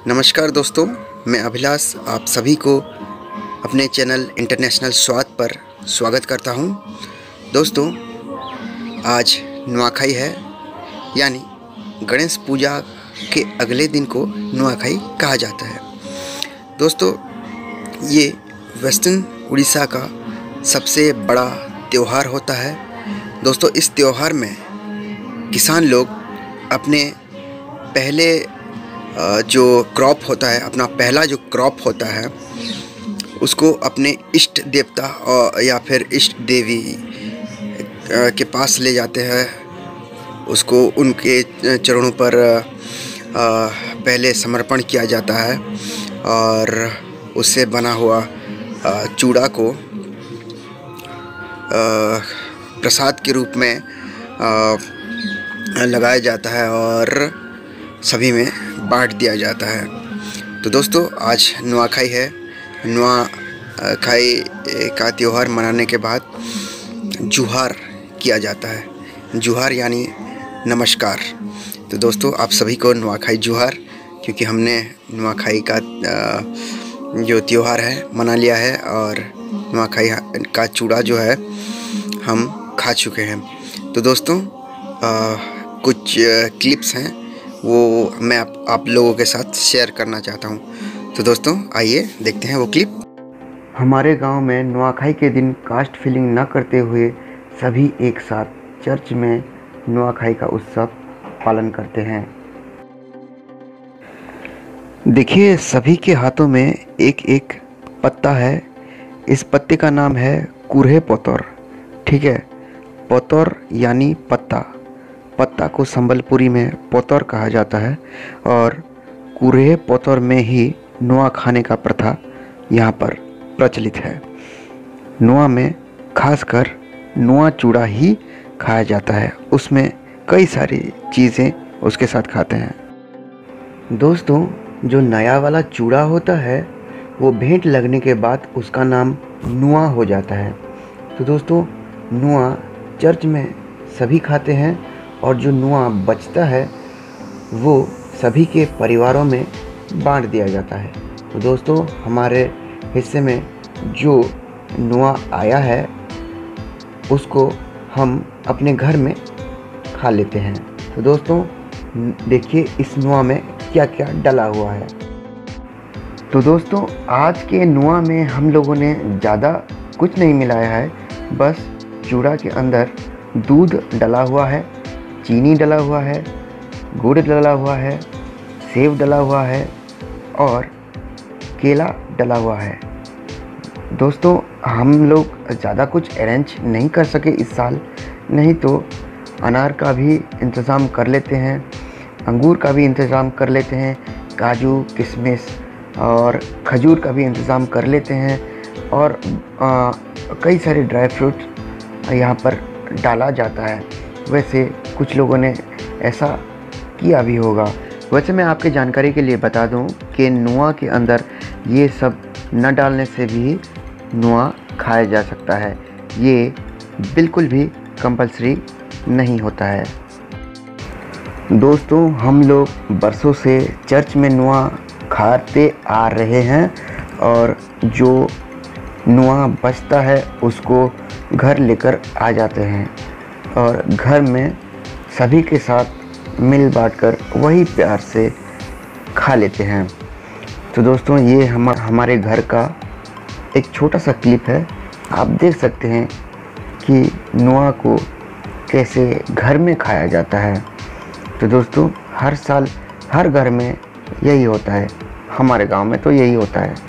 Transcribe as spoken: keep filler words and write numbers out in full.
नमस्कार दोस्तों, मैं अभिलाष आप सभी को अपने चैनल इंटरनेशनल स्वाद पर स्वागत करता हूं। दोस्तों, आज नुआखाई है, यानी गणेश पूजा के अगले दिन को नुआखाई कहा जाता है। दोस्तों, ये वेस्टर्न उड़ीसा का सबसे बड़ा त्यौहार होता है। दोस्तों, इस त्यौहार में किसान लोग अपने पहले जो क्रॉप होता है, अपना पहला जो क्रॉप होता है, उसको अपने इष्ट देवता और या फिर इष्ट देवी के पास ले जाते हैं। उसको उनके चरणों पर पहले समर्पण किया जाता है और उससे बना हुआ चूड़ा को प्रसाद के रूप में लगाया जाता है और सभी में बांट दिया जाता है। तो दोस्तों, आज नुआखाई है। नुआखाई का त्यौहार मनाने के बाद जुहार किया जाता है। जुहार यानी नमस्कार। तो दोस्तों, आप सभी को नुआखाई जुहार, क्योंकि हमने नुआखाई का जो त्यौहार है मना लिया है और नुआखाई का चूड़ा जो है हम खा चुके हैं। तो दोस्तों, आ, कुछ क्लिप्स हैं, वो मैं आप, आप लोगों के साथ शेयर करना चाहता हूं। तो दोस्तों, आइए देखते हैं वो क्लिप। हमारे गांव में नुआखाई के दिन कास्ट फीलिंग न करते हुए सभी एक साथ चर्च में नुआखाई का उत्सव पालन करते हैं। देखिए, सभी के हाथों में एक एक पत्ता है। इस पत्ते का नाम है कुरहे पोतोर। ठीक है, पोतोर यानी पत्ता। पत्ता को संबलपुरी में पोतोर कहा जाता है और कुरहे पोतोर में ही नुआ खाने का प्रथा यहाँ पर प्रचलित है। नुआ में खासकर नुआ चूड़ा ही खाया जाता है। उसमें कई सारी चीज़ें उसके साथ खाते हैं। दोस्तों, जो नया वाला चूड़ा होता है वो भेंट लगने के बाद उसका नाम नुआ हो जाता है। तो दोस्तों, नुआ चर्च में सभी खाते हैं और जो नुआ बचता है वो सभी के परिवारों में बांट दिया जाता है। तो दोस्तों, हमारे हिस्से में जो नुआ आया है उसको हम अपने घर में खा लेते हैं। तो दोस्तों, देखिए इस नुआ में क्या क्या डला हुआ है। तो दोस्तों, आज के नुआ में हम लोगों ने ज़्यादा कुछ नहीं मिलाया है, बस चूड़ा के अंदर दूध डला हुआ है, चीनी डला हुआ है, गुड़ डला हुआ है, सेव डला हुआ है और केला डला हुआ है। दोस्तों, हम लोग ज़्यादा कुछ अरेंज नहीं कर सके इस साल, नहीं तो अनार का भी इंतज़ाम कर लेते हैं, अंगूर का भी इंतज़ाम कर लेते हैं, काजू किशमिश और खजूर का भी इंतज़ाम कर लेते हैं और आ, कई सारे ड्राई फ्रूट यहाँ पर डाला जाता है। वैसे कुछ लोगों ने ऐसा किया भी होगा। वैसे मैं आपके जानकारी के लिए बता दूं कि नुआ के अंदर ये सब न डालने से भी नुआ खाया जा सकता है। ये बिल्कुल भी कंपलसरी नहीं होता है। दोस्तों, हम लोग बरसों से चर्च में नुआ खाते आ रहे हैं और जो नुआ बचता है उसको घर लेकर आ जाते हैं और घर में सभी के साथ मिल बांटकर वही प्यार से खा लेते हैं। तो दोस्तों, ये हम हमारे घर का एक छोटा सा क्लिप है। आप देख सकते हैं कि नुआ को कैसे घर में खाया जाता है। तो दोस्तों, हर साल हर घर में यही होता है। हमारे गांव में तो यही होता है।